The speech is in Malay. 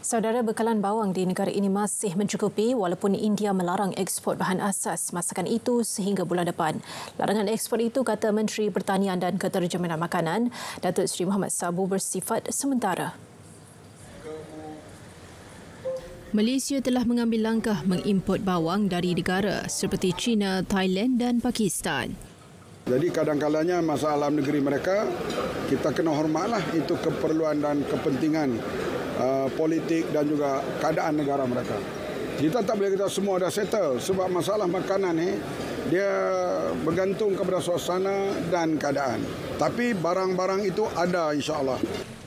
Saudara, bekalan bawang di negara ini masih mencukupi walaupun India melarang ekspor bahan asas masakan itu sehingga bulan depan. Larangan ekspor itu, kata Menteri Pertanian dan Keterjemahan Makanan, Datuk Seri Mohamad Sabu, bersifat sementara. Malaysia telah mengambil langkah mengimport bawang dari negara seperti China, Thailand dan Pakistan. Jadi kadang-kadangnya masalah negeri mereka, kita kena hormatlah itu keperluan dan kepentingan politik dan juga keadaan negara mereka. Kita tak boleh kata semua dah settle sebab masalah makanan ni dia bergantung kepada suasana dan keadaan. Tapi barang-barang itu ada, insya-Allah.